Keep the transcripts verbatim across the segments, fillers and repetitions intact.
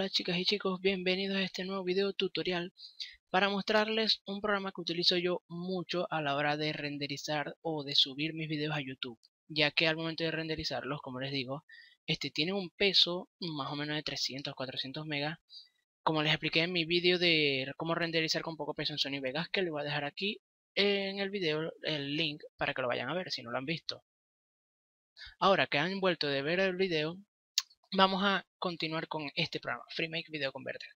Hola chicas y chicos, bienvenidos a este nuevo video tutorial para mostrarles un programa que utilizo yo mucho a la hora de renderizar o de subir mis videos a YouTube, ya que al momento de renderizarlos, como les digo, este tiene un peso más o menos de trescientos a cuatrocientos megas, como les expliqué en mi video de cómo renderizar con poco peso en Sony Vegas, que les voy a dejar aquí en el video el link para que lo vayan a ver si no lo han visto. Ahora que han vuelto de ver el video, vamos a continuar con este programa, FreeMake Video Converter.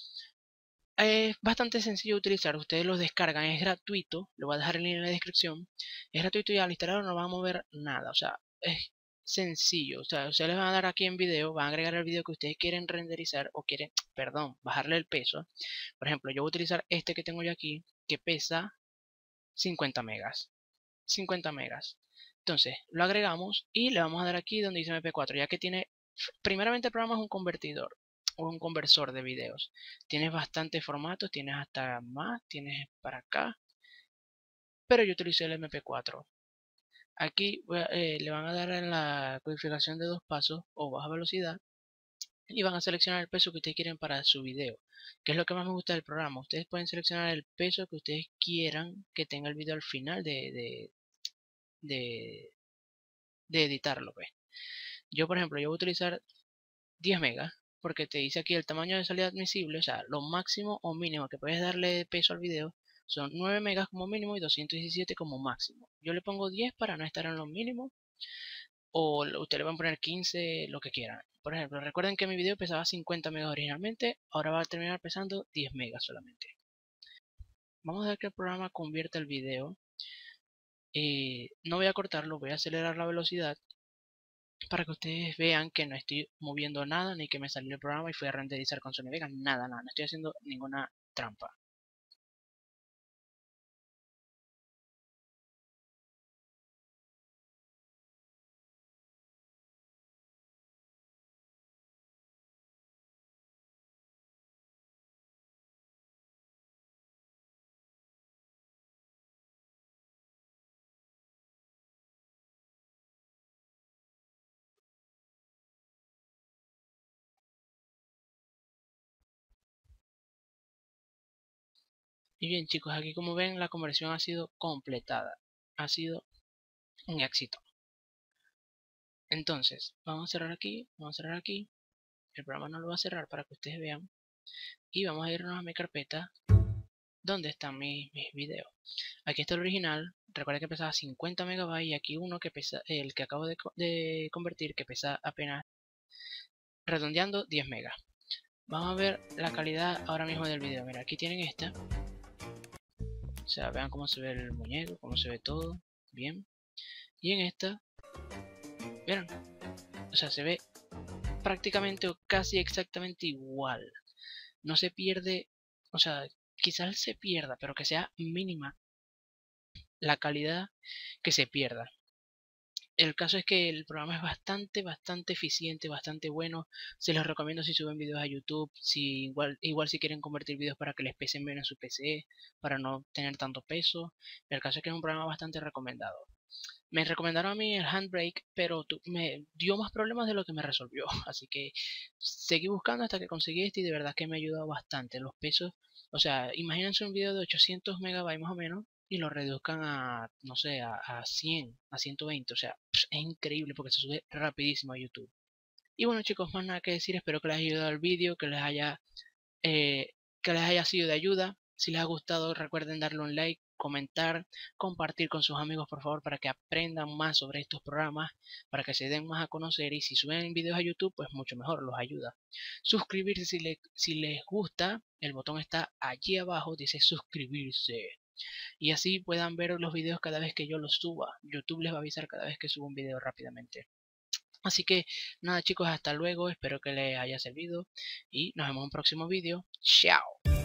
Es bastante sencillo de utilizar, ustedes lo descargan, es gratuito, lo voy a dejar el link en la descripción. Es gratuito y al instalarlo no van a mover nada, o sea, es sencillo. O sea, ustedes les van a dar aquí en video, van a agregar el video que ustedes quieren renderizar o quieren, perdón, bajarle el peso. Por ejemplo, yo voy a utilizar este que tengo yo aquí, que pesa cincuenta megas. cincuenta megas. Entonces, lo agregamos y le vamos a dar aquí donde dice eme pe cuatro, ya que tiene, primeramente el programa es un convertidor o un conversor de videos. Tienes bastantes formatos, tienes hasta más, tienes para acá, pero yo utilicé el eme pe cuatro. Aquí eh, le van a dar en la codificación de dos pasos o baja velocidad y van a seleccionar el peso que ustedes quieren para su video, que es lo que más me gusta del programa. Ustedes pueden seleccionar el peso que ustedes quieran que tenga el video al final de, de, de, de editarlo, pues. Yo, por ejemplo, yo voy a utilizar diez megas porque te dice aquí el tamaño de salida admisible, o sea, lo máximo o mínimo que puedes darle peso al video son nueve megas como mínimo y doscientos diecisiete como máximo. Yo le pongo diez para no estar en lo mínimo, o ustedes le van a poner quince, lo que quieran. Por ejemplo, recuerden que mi video pesaba cincuenta megas originalmente, ahora va a terminar pesando diez megas solamente. Vamos a ver que el programa convierta el video. Eh, no voy a cortarlo, voy a acelerar la velocidad para que ustedes vean que no estoy moviendo nada, ni que me salió el programa y fui a renderizar con Sony Vegas, nada, nada, no estoy haciendo ninguna trampa. Y bien chicos, aquí como ven la conversión ha sido completada, ha sido un éxito. Entonces, vamos a cerrar aquí, vamos a cerrar aquí, el programa no lo va a cerrar para que ustedes vean, y vamos a irnos a mi carpeta donde están mis, mis videos. Aquí está el original, recuerda que pesaba cincuenta megabytes y aquí uno que pesa, el que acabo de, de convertir, que pesa apenas, redondeando, diez megas. Vamos a ver la calidad ahora mismo del video. Mira, aquí tienen esta. O sea, vean cómo se ve el muñeco, cómo se ve todo. Bien. Y en esta, verán. O sea, se ve prácticamente o casi exactamente igual. No se pierde, o sea, quizás se pierda, pero que sea mínima la calidad que se pierda. El caso es que el programa es bastante, bastante eficiente, bastante bueno. Se los recomiendo si suben videos a YouTube, si igual, igual si quieren convertir videos para que les pesen menos en su pe ce, para no tener tanto peso. El caso es que es un programa bastante recomendado. Me recomendaron a mí el Handbrake, pero tu, me dio más problemas de lo que me resolvió. Así que seguí buscando hasta que conseguí este y de verdad que me ha ayudado bastante. Los pesos, o sea, imagínense un video de ochocientos megabytes más o menos y lo reduzcan a, no sé, a, a cien, a ciento veinte. O sea, es increíble porque se sube rapidísimo a YouTube. Y bueno chicos, más nada que decir, espero que les haya ayudado el vídeo, que les haya eh, que les haya sido de ayuda. Si les ha gustado, recuerden darle un like, comentar, compartir con sus amigos por favor para que aprendan más sobre estos programas, para que se den más a conocer y si suben videos a YouTube pues mucho mejor, los ayuda. Suscribirse si, le, si les gusta, el botón está allí abajo, dice suscribirse. Y así puedan ver los videos cada vez que yo los suba. YouTube les va a avisar cada vez que subo un video rápidamente. Así que nada chicos, hasta luego, espero que les haya servido y nos vemos en un próximo vídeo. Chao.